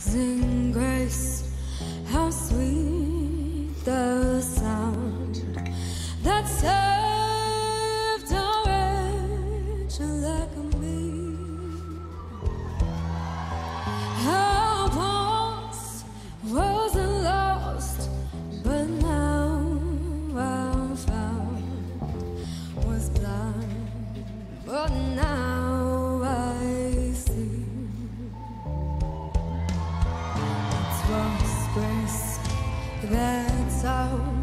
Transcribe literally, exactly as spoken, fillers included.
amazing grace, how sweet the sound that saved a wretch like me. How once wasn't lost, but now I'm found. Was blind, but now I see. It was grace, that's all.